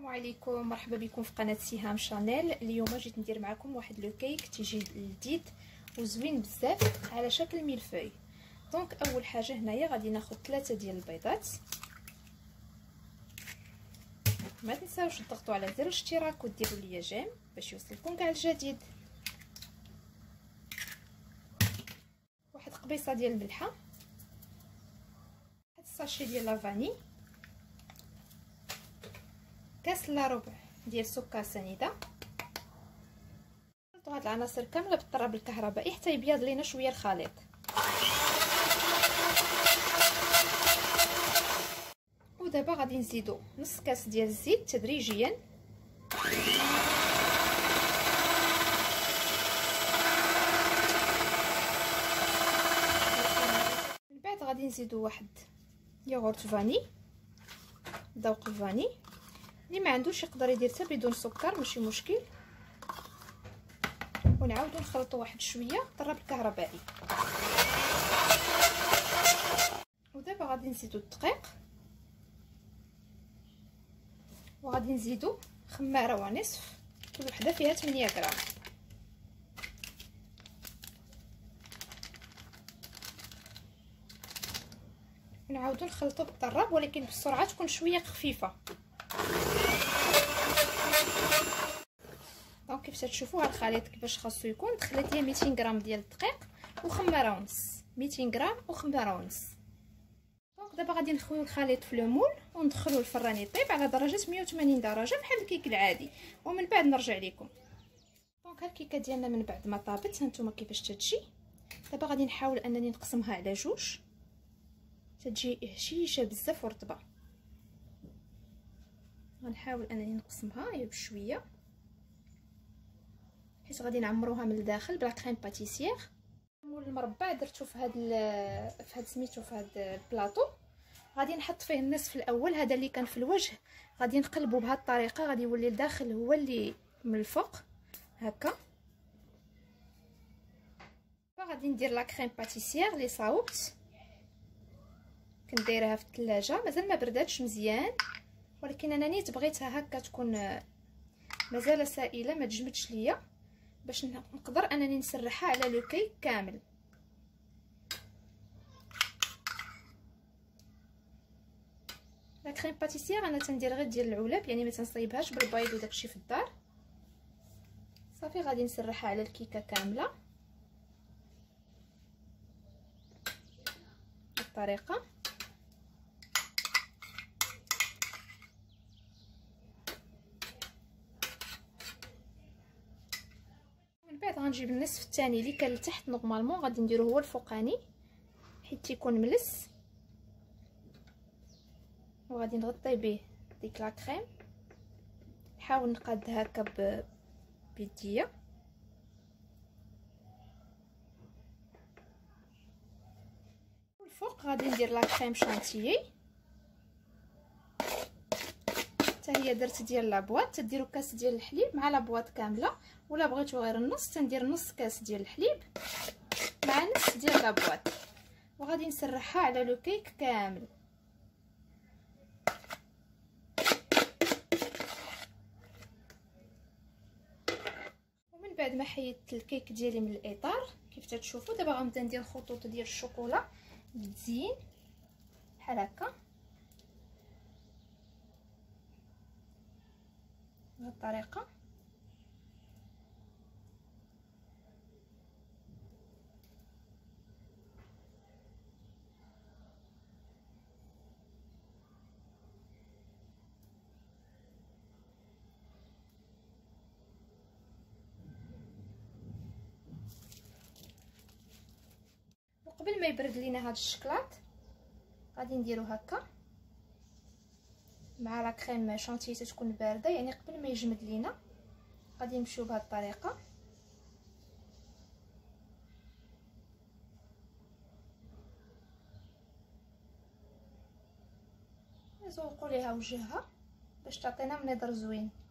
السلام عليكم، مرحبا بكم في قناه سهام شانيل. اليوم جيت ندير معكم واحد لو كيك تيجي لذيذ وزوين بزاف على شكل ميلفوي. دونك اول حاجه هنايا غادي ناخذ 3 ديال البيضات. ما تنساوش تضغطوا على زر الاشتراك وديروا لي جيم باش يوصلكم كاع الجديد. واحد قبيصه ديال الملحه، واحد الساشي ديال لافاني، كاس الا ربع ديال سكر سنيده. نخلطوا هاد العناصر كامله بالطراب الكهربائي حتى يبيض لينا شويه الخليط. ودابا غادي نزيدو نص كاس ديال الزيت تدريجيا، من بعد غادي نزيدو واحد ياغورت فاني، ذوق الفاني. اللي ما عندوش يقدر يدير حتى بدون سكر ماشي مشكل. ونعاودو نخلطو واحد شويه بالطراب الكهربائي. ودابا غادي نزيدو الدقيق، وغادي نزيدو خماره ونصف، كل وحده فيها 8 غرام. نعاودو نخلطو بالطراب ولكن بسرعه تكون شويه خفيفه. دونك كيف تشوفوا هاد الخليط كيفاش خاصو يكون. دخلت ليه 200 غرام ديال الدقيق وخماره ونص، 200 غرام وخماره ونص. دونك دابا غادي نخويو الخليط في المول وندخلوه الفران يطيب على درجه 180 درجه بحال الكيك العادي، ومن بعد نرجع لكم. دونك ها الكيكه ديالنا من بعد ما طابت هانتوما كيفاش تتجي. دابا غادي نحاول انني نقسمها على جوج، تتجي هشيشه بزاف ورطبه. غنحاول انني نقسمها غير بشويه حيت غادي نعمروها من الداخل بلا كريم باتيسير. مول المربع درتو في هاد سميتو في هاد البلاطو. غادي نحط فيه النصف الاول، هذا اللي كان في الوجه غادي نقلبو بهاد الطريقه، غادي يولي الداخل هو اللي من الفوق هكا. غادي ندير لا كريم باتيسير اللي صاوبت، كنت دايرها في الثلاجه مازال ما برداتش مزيان، ولكن انا نيت بغيتها هكا تكون مازال سائله ما تجمدش ليا باش نقدر انني نسرحها على لو كيك كامل. لا كريم باتيسير انا تندير غير ديال العلب، يعني ما تنصايبهاش بالبيض وداكشي في الدار. صافي غادي نسرحها على الكيكه كامله بالطريقه. من بعد غنجيب النصف الثاني اللي كان لتحت نورمالمون غادي نديرو هو الفوقاني حيت تيكون ملس، وغادي نغطي به ديك لا كريم. نحاول نقاد هكا بيديا. والفوق غادي ندير لا كريم شانتيي، حتى هي درت ديال لابواط. تديروا كاس ديال الحليب مع لابواط كامله، ولا بغيتو غير النص تندير نص كاس ديال الحليب مع نص ديال لابواط. وغادي نسرحها على لو كيك كامل. ومن بعد ما حيدت الكيك ديالي من الاطار كيف تتشوفوا، دابا غنبدا ندير خطوط ديال الشوكولا بالتزيين بحال هكا بهذه الطريقه. وقبل ما يبرد لينا هاد الشكلاط غادي نديرو هكا مع لا كريم شانتيي تكون بارده، يعني قبل ما يجمد لينا غادي نمشيو بهذه الطريقه. نزوقوا ليها وجهها باش تعطينا منظر زوين.